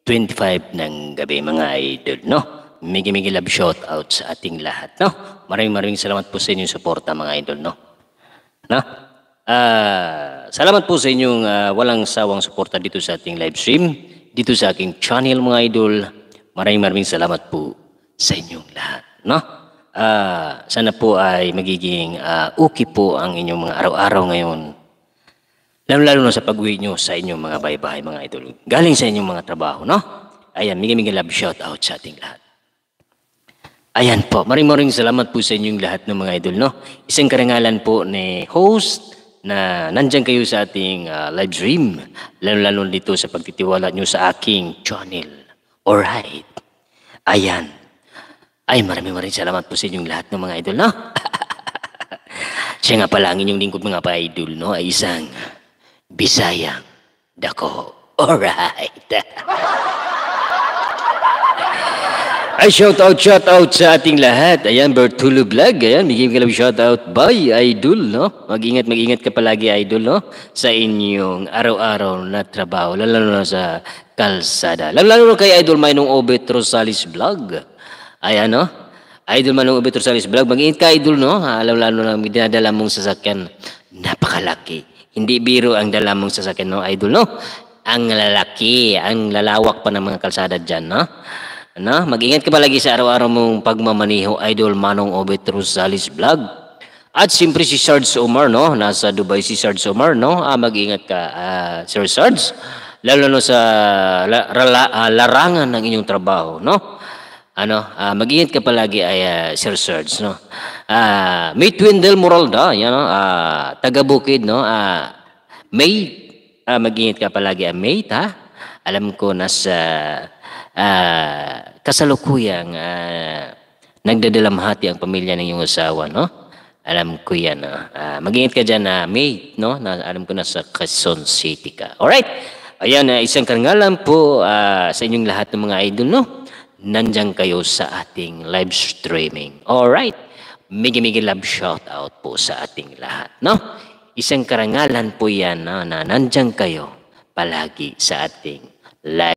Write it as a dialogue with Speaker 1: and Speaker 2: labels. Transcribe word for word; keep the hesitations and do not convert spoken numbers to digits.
Speaker 1: twenty-five ng gabi mga idol, no? Migi-migi love shout out sa ating lahat, no? Maraming maraming salamat po sa inyong suporta mga idol, no? No? Ah, salamat po sa inyong ah, walang sawang suporta dito sa ating live stream, dito sa aking channel mga idol. Maraming maraming salamat po sa inyong lahat, no? Ah, sana po ay magiging ah, okay po ang inyong mga araw-araw ngayon. Lalo-lalo na sa pag-uwi nyo sa inyong mga bahay-bahay mga idol. Galing sa inyong mga trabaho, no? Ayan, migi-migi love shout out sa ating lahat. Ayan po, maring-maring salamat po sa inyong lahat ng mga idol, no? Isang karangalan po ni host na nandyan kayo sa ating uh, live stream. Lalo-lalo dito sa pagtitiwala nyo sa aking channel. Alright. Ayan. Ay, maraming-maring salamat po sa inyong lahat ng mga idol, no? Siya nga pala ang inyong lingkod mga pa-idol, no? Ay isang Bisayang dako. Alright. Ay, shout out, shout out sa ating lahat. Ayan, Bertulo Vlog. Ayan, bigyan ka lang shout out. Bye, idol, no? Mag-ingat, mag-ingat ka palagi, idol, no? Sa inyong araw-araw na trabaho, lalo na sa kalsada. Lalo na kay Idol Manong Obet Rosales Vlog. Ayan, no? Idol Manong Obet Rosales Vlog. Mag-ingat ka, idol, no? Lalo na dinadala mong sasakyan. Napakalaki. Hindi biro ang dala mong sasakyan, no, idol, no? Ang lalaki, ang lalawak pa ng mga kalsada dyan, no? Ano? Mag-ingat ka palagi sa araw-araw mong pagmamaniho, Idol Manong Obet Rosales Vlog. At siyempre si Sarge Omar, no? Nasa Dubai si Sarge Omar, no? Ah, mag-ingat ka, uh, Sir Sarge. Lalo no sa la, rala, uh, larangan ng inyong trabaho, no? Ano, uh, mag-ingat ka palagi ay uh, Sir Sarge, no? Ah, uh, May Twindle Moralda, yan, no? Uh, taga-Bukid, no? Uh, May, uh, mag-ingat ka palagi, uh, mate, ha? Alam ko nasa uh, kasalukuyang uh, nagdadalamhati ang pamilya ng iyong asawa, no? Alam ko yan, no? Uh, mag-ingat ka dyan, uh, mate, no? Na, alam ko nasa Quezon City ka. Alright? Ayan, uh, isang karangalan po uh, sa inyong lahat ng mga idol, no? Nandiyan kayo sa ating live streaming. Alright? Migi-migi love shout out po sa ating lahat, no? Isang karangalan po yan, no? Na nandiyan kayo palagi sa ating live